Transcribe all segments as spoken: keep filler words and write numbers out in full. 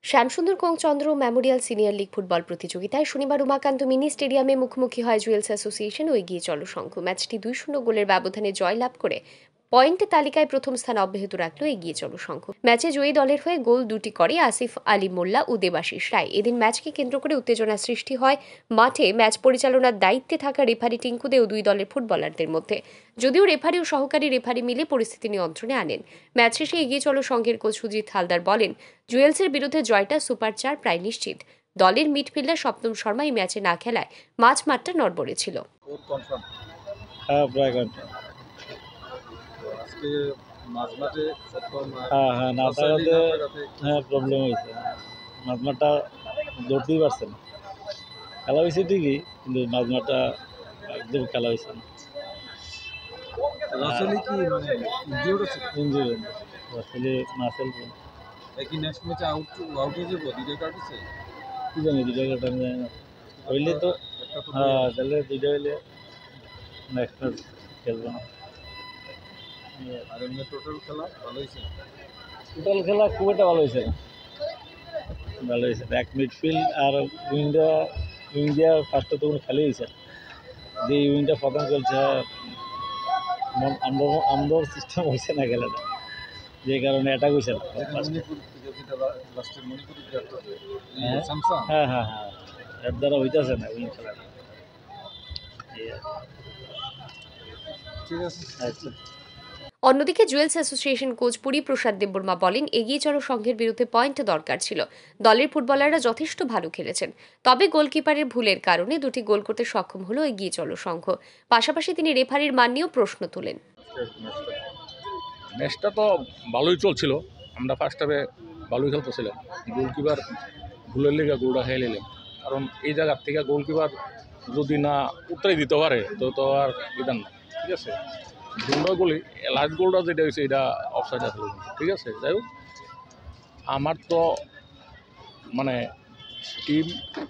Shyamsundar Kongchandra memorial senior league football প্রতিযোগিতায় শনিবার Umakanta mini স্টেডিয়ামে মুখোমুখি হয় জুয়েলস অ্যাসোসিয়েশন ও এগিয়ে চলো সংঘ। ম্যাচটি দুই শূন্য গোলের ব্যবধানে জয়লাভ করে পয়েন্টের তালিকায় প্রথম স্থান অব্যাহত রাখল এগিয়ে চলো সংঘ। ম্যাচে জয়ী দলের হয়ে গোল দুটি করে আসিফ আলী মোল্লা ও দেবাশিস রায়। এদিন ম্যাচকে কেন্দ্র করে উত্তেজনা সৃষ্টি হয় মাঠে। ম্যাচ পরিচালনার দায়িত্বে থাকা রেফারি টিঙ্কু দে ও দুই দলের ফুটবলারদের মধ্যে। যদিও রেফারি ও সহকারী রেফারি মিলে পরিস্থিতি নিয়ন্ত্রণে আনেন। ম্যাচ শেষে এগিয়ে চলো সংঘের কোচ সুজিত হালদার বলেন, জুয়েলসের বিরুদ্ধে জয়টা সুপার চার প্রায় নিশ্চিত। দলের মিডফিল্ডার সপ্তম শর্মা এই ম্যাচে না খেলায় মাঝ মাঠটা নড়বড়ে ছিল। হ্যাঁ হ্যাঁ না থাকাতে হ্যাঁ প্রবলেম হয়েছে, মাঝমাঠটা ধরতেই পারছে না। খেলা হয়েছে ঠিকই, কিন্তু মাঝমাঠটা একদম খেলা হয়েছে না। ইঞ্জুরি আসলে না খেলবো কি জানি দুটা কাটা আমি জানি না। হইলে তো হ্যাঁ তাহলে দুইটা হইলে নেক্সট ম্যাচ খেলবো না। আর এমনি টোটাল খেলা ভালো হয়েছে? টোটাল খেলা খুব একটা ভালো হয়েছে না, ভালো হয়েছে না। এক মিডফিল্ড আর উইংটা উইংটা ফার্স্টে তো কোনো খেলে হয়েছে যে উইংটা প্রথম খেলছে আমরা আমরার সিস্টেম হয়েছে না খেলাটা, যে কারণে অ্যাটাক হয়েছে না। হ্যাঁ হ্যাঁ হ্যাঁ এর দ্বারা হইতেছে না উইং খেলাটা। ঠিক আছে, আচ্ছা। অন্যদিকে jewels association coach Puri Prasad Debbarma বলেন, এগিয়ে চলো সংঘের বিরুদ্ধে পয়েন্ট দরকার ছিল। দলের ফুটবলাররা যথেষ্ট ভালো খেলেছেন, তবে গোলকিপারের ভুলের কারণে দুটি গোল করতে সক্ষম হলো এগিয়ে চলো সংঘ। পাশাপাশি তিনি রেফারির মান নিয়েও প্রশ্ন তোলেন। ম্যাচটা তো ভালোই চলছিল, আমরা ফার্স্ট হাফে ভালোই খেলতেছিলাম। গোলকিপার ভুলের লেগে গোলটা খেয়ে নিলাম, কারণ এই জায়গার থেকে গোলকিপার যদি না উত্তরে দিতে পারে তো তো আর বিধান না। ঠিক আছে, দুটো গোলই লাস্ট গোলটা যেটা হয়েছে এটা অফসাইড আসলে। ঠিক আছে, যাই হোক আমার তো মানে টিম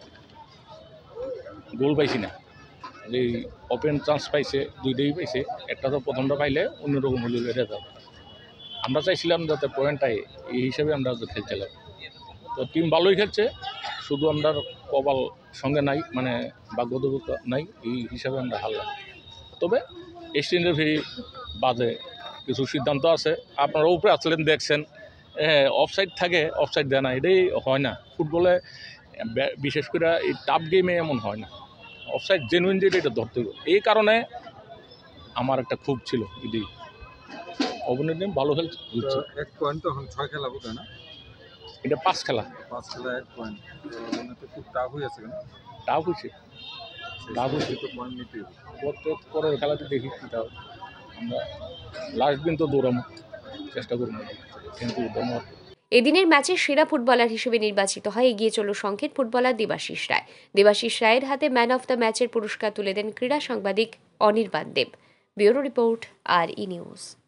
গোল পাইছি না, যে ওপেন চান্স পাইছে দুইটাই পাইছে, একটা তো প্রথমটা পাইলে অন্যরকম হলে রেজাল্ট। আমরা চাইছিলাম যাতে পয়েন্টটাই এই হিসাবে আমরা খেলছিলাম। তো টিম ভালোই খেলছে, শুধু আমরা কপাল সঙ্গে নাই, মানে ভাগ্যদেবতা নাই, এই হিসাবে আমরা হারলাম। তবে এক্সচেঞ্জের ভেরি বাজে কিছু সিদ্ধান্ত আছে, আপনারা উপরে আসলেন দেখছেন, হ্যাঁ অফসাইড থাকে, অফসাইড দেয় না, এটাই হয় না ফুটবলে, বিশেষ করে এই টাফ গেমে এমন হয় না। অফসাইড জেনুইন যেটা এটা ধরতে হবে, এই কারণে আমার একটা খুব ছিল। এটি অবনীত ভালো খেলছে, এক পয়েন্ট তখন ছয় খেলা বোধ না, এটা পাঁচ খেলা পাঁচ খেলা এক পয়েন্ট, খুব টাফ হয়ে আছে। কেন টাফ হয়েছে? টাফ হয়েছে তো পয়েন্ট নিতে প্রত্যেক পরের খেলাতে দেখি কীটা আমরা লাস্ট দিন তো দৌড়াবো, চেষ্টা করবো। থ্যাংক ইউ, ধন্যবাদ। এদিনের ম্যাচের সেরা ফুটবলার হিসেবে নির্বাচিত হয় এগিয়ে চলো সংঘের ফুটবলার দেবাশিস রায়। দেবাশিস রায়ের হাতে ম্যান অফ দ্য ম্যাচের পুরস্কার তুলে দেন ক্রীড়া সাংবাদিক অনির্বাণ দেব। ব্যুরো রিপোর্ট, আর ই নিউজ।